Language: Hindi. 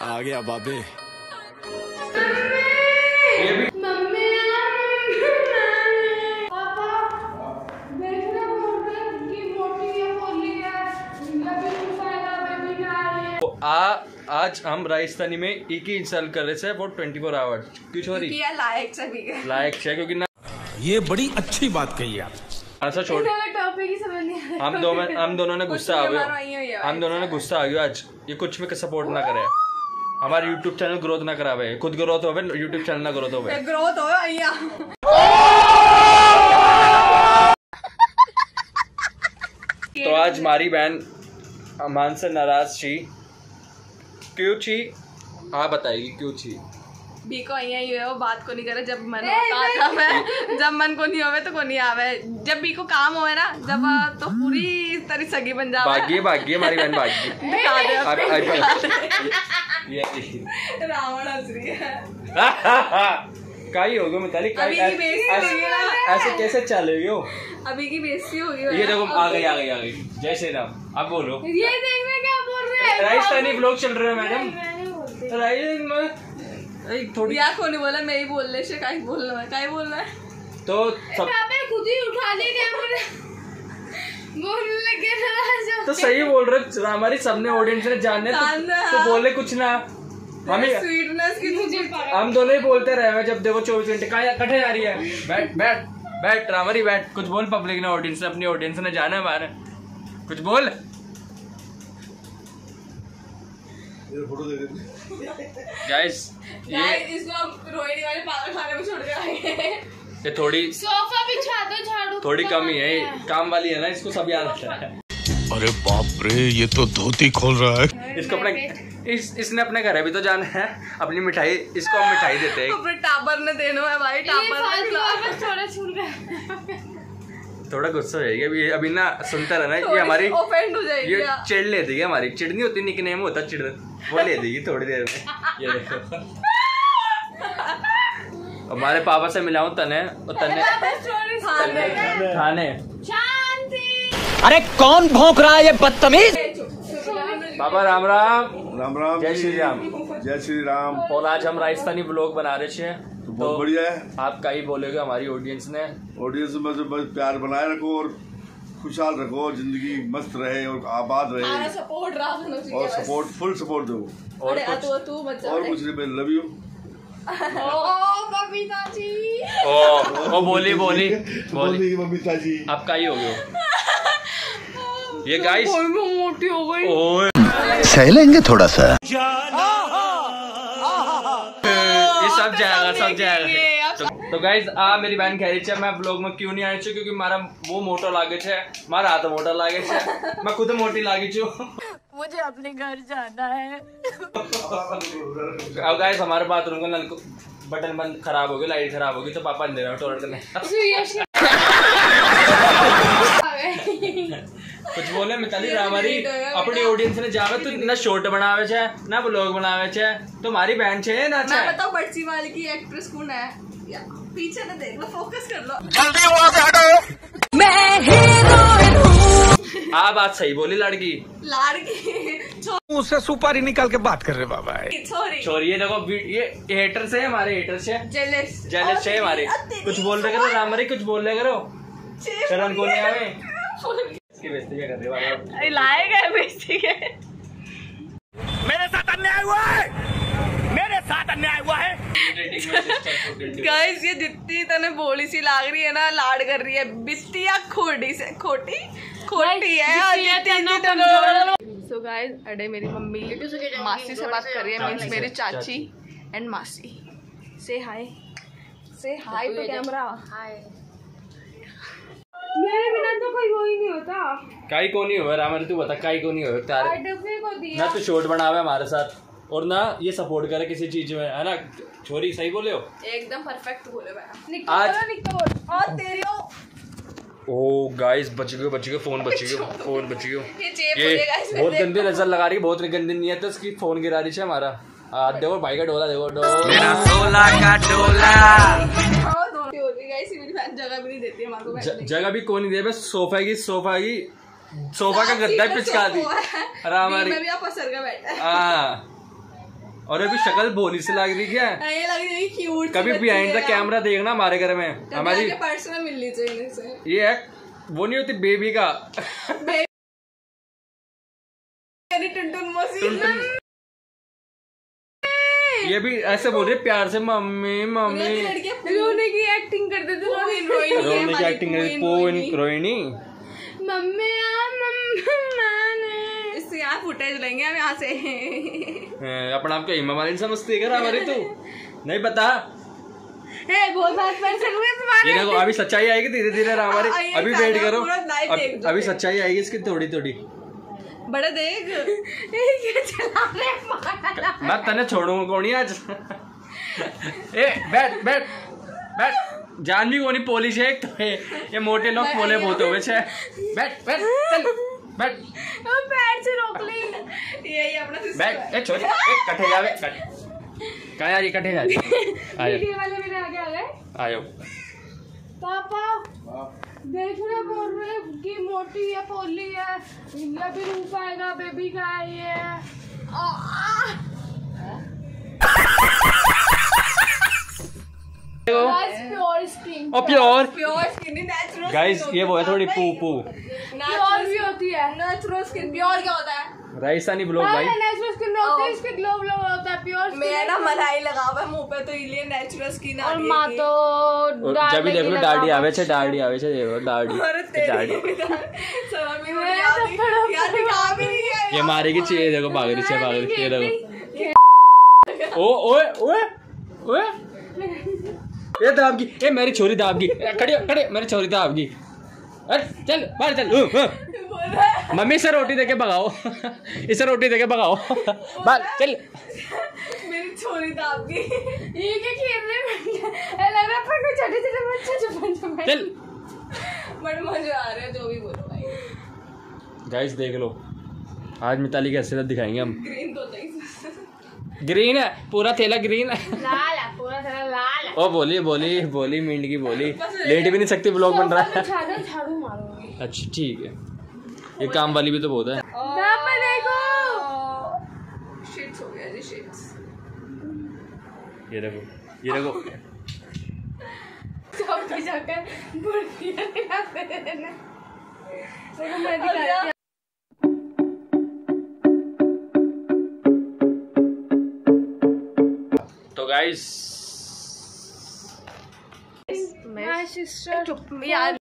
आ गया बाबे। आज हम राजस्थानी में एक ही इंस्टॉल कर रहे थे फॉर 24 आवर्स। क्यों छोरी? लायक से क्योंकि ना ये बड़ी अच्छी बात कही आप। अच्छा छोड़, हम दोनों ने गुस्सा आ गया, आज ये कुछ में सपोर्ट ना करे, हमारे YouTube चैनल ग्रोथ ना करावे, खुद ग्रोथ होवे, YouTube चैनल ना ग्रोथ होवे। तो आज हमारी बहन अमान से नाराज थी। क्यों थी आप बताइए, क्यों थी? बीको यही है, वो बात को नहीं करे, जब मन होता है, जब मन को नहीं होवे तो को नहीं आवे, जब बीको काम होवे ना जब तो पूरी तरह सगी बन जावे। भाग्य हमारी बहन भाग्य। रावण हंस रही है। काई हो गया मिताली, ऐसे कैसे चले हो? अभी की बेइज्जती हो गई। ये देखो आ गई। जय श्री राम। अब बोलो। ये देखना क्या बोल रहे हैं? राजस्थानी ब्लॉग चल रहे हैं मैडम। थोड़ी या को नहीं बोला, मैं ही बोल रही, काई बोल रहा है तो सब खुद ही उठा ली बोलने लगे ना। तो सही बोल रहे, हमारी सबने ऑडियंस ने जानने तो बोले कुछ ना, हमें स्वीटनेस की तुझे हम दोनों ही बोलते रहे। जब देखो 24 घंटे कटे जा रही है, बैठ रामरी बैठ, कुछ बोल। पब्लिक ने, ऑडियंस ने, अपनी ऑडियंस ने जाना है बाहर, कुछ बोल। गाइस ये इसको हम रोहिणी वाले पागल खाने में छोड़ के आएंगे। ये थोड़ी सोफा बिछा दो, झाड़ू थोड़ी कमी है, काम वाली है ना, इसको सब याद रखता है। अरे बाप रे, ये तो धोती खोल रहा है। इसको अपने इसने अपने घर भी तो जाना है, अपनी मिठाई, इसको हम मिठाई देते हैं। अपने टाबर ने देना है भाई, टाबर थोड़ा गुस्सा हो जाएगी अभी ना, सुनता रहना। ये हमारी ऑफेंड हो जाएगी, ये चिढ़ लेती है, हमारी चिढ़ नहीं होती, निकनेम होता चिढ़, वो ले देगी थोड़ी देर में। ये देखो हमारे पापा से मिलाऊं तने खाने। अरे कौन भौंक रहा है ये बदतमीज? पापा राम राम। जय श्री राम। और आज हम राजस्थानी ब्लॉग बना रहे थे, तो बहुत बढ़िया है। आप क्या ही बोलोगे हमारी ऑडियंस ने? ऑडियंस में तो बस प्यार बनाए रखो और खुशहाल रखो, जिंदगी मस्त रहे और आबाद रहे, और सपोर्ट, फुल सपोर्ट दो। और कुछ नहीं, लव यू। बबीता जी। ओ बोली बबीता जी। आप क्या ही हो गए? ये गाइस मोटी हो गई। सह लेंगे थोड़ा सा। ये सब जाएगा। तो गाइस मेरी बहन कह रही है मैं ब्लॉग में क्यों नहीं आई छू, क्योंकि मारा वो मोटो लागे छे, मारा हाथ मोटा लागे छे, मैं खुद मोटी लागी छू। मुझे अपने घर जाना है। अब गाइस हमारे बाथरूम का नल बटन बंद खराब हो गया, लाइट खराब हो गई, तो पापा अंदर टॉयलेट करने। कुछ बोले मिताली, हमारी अपनी ऑडियंस ने जावे तो ना शॉर्ट बनावे छे ना ब्लॉग बनावे छे, तो हमारी बहन छे ना। मैं बताऊं बच्ची वाली की एक्ट्रेस कौन है? पीछे ना देख लो, फोकस कर लो। जल्दी वहाँ से हटो। मैं हीरोइन हूँ। बात सही बोली लड़की। मुझसे सुपारी निकाल के बात कर रहे बाबा। छोरी ये देखो, ये हेटर्स है हमारे, हेटर्स है, जेलस है हमारे। कुछ बोल रहे करो रामरी, कुछ बोल रहे करो, शरण को नहीं आवे। इसकी बेइज्जती क्या कर रहे हो? लाएगा बेइज्जती के। मेरे साथ अन्याय हुआ है। गाइस ये जितनी तने बोली सी लाग रही है ना, लाड कर रही है, बिस्तिया खोटी है। सो गाइस अरे मेरी मम्मी मासी से बात कर रही है, मीन्स मेरी चाची एंड मासी। से हाय टू कैमरा। मेरे बिना तो कोई वो ही नहीं होता। काई को नहीं हुआ रामरी, तू बता काई को नहीं हुआ तारे ना, तो शॉर्ट बनावे हमारे साथ और ना ये सपोर्ट करे किसी चीज में, है ना छोरी? सही बोले हो, एकदम परफेक्ट बोले भाई। आज और तेरी ओ गाइस बच गए, फोन बच गया। ये बहुत गंदी नजर लगा रही है, बहुत गंदी नियत है उसकी, फोन गिरा रही है हमारा। देखो भाई का डोला, देखो मेरा 16 का डोला। जगह भी नहीं देती हमारे, जगह भी कौन नहीं दे, बस सोफा का गद्दा पिचका दी। में भी आप असर का बैठा है। और अभी शक्ल भोली से लग रही क्या? ये लग रही है क्यूट। कभी बिहाइंड द कैमरा देखना हमारे घर में, हमारी पर्स में मिलनी चाहिए इनसे। ये है वो नहीं होती बेबी का टुनटुन ये भी ऐसे बोल रही है प्यार से मम्मी मम्मी। रोने की एक्टिंग करते थे, रोने की एक्टिंग कर रोहिणी मम्मी इससे यहाँ फुटेज लेंगे हम यहाँ से। अपना आपको हिमा मालिनी समझती है क्या हमारी? तू नहीं पता बहुत बात कर सकते। ये देखो अभी सच्चाई आएगी धीरे धीरे हमारी, अभी वेट करो, अभी सच्चाई आएगी इसकी थोड़ी थोड़ी। बड़ा देख मैं तने छोड़ूंगा कौन आज। ए बैठ बैठ बैठ, जान भी कोनी पोलिश है एक तो ये मोटे लोग पोले बहुत हो गए। बैठ बैठ चल बैठ, पैर से रोक ले। यही अपना बैठ ए छोरी कटे जावे कहाँ जा रही? कटे जा रही? वीडियो वाले मेरे आगे आ गए। आयो पापा देखना बोल रहे कि मोटी है पोली है, ये भी रूप आएगा बेबी का है ये। Pure skin, pure skin natural guys, ये वो है थोड़ी पू पू। प्योर भी होती है नेचुरल स्किन। प्योर क्या होता है? राजस्थानी ब्लॉग भाई। नेचुरल स्किन होती है, इसके ग्लो ग्लो होता है। प्योर मैं ना मलाई लगा हुआ है मुंह पे, तो इसलिए नेचुरल स्किन आ रही है। और मां तो जब भी देख लो दाढ़ी आवे छे, दाढ़ी आवे छे, देखो दाढ़ी दाढ़ी ये मारेगी चाहिए। देखो भाग रही है, भाग रही है, देखो। ओ ओए ओए ओए ये दाब की, ये मेरी छोरी दाब की। खड़े खड़े मेरी छोरी दाब की। अरे चल बाहर चल। मम्मी से रोटी देके भगाओ, इसे रोटी देके भगाओ। बाहर चल। मेरी छोरी दाब की। ये क्या खेल रहे हैं? लग रहा है छोटे छोटे बच्चे चल। बड़े मजे आ रहे हैं जो भी बोलो भाई। गाइस देख लो, आज मिताली की असलियत दिखाएंगे हम। ग्रीन तो नहीं, ग्रीन है पूरा थैला, ग्रीन है लाल है पूरा थैला, लाल है। ओ बोली बोली बोली मिंट की बोली, लेट भी नहीं सकती, ब्लॉग बन रहा है। झाड़ू मारूंगी। अच्छा ठीक है, ये काम वाली भी तो बहुत है। देखो शिट्स हो गया जी, शिट्स। ये देखो ये देखो सब जाकर बुढ़िया दिखाते देना। देखो मैं दिखाती हूं। तो गाइस माय सिस्टर, चुप यार।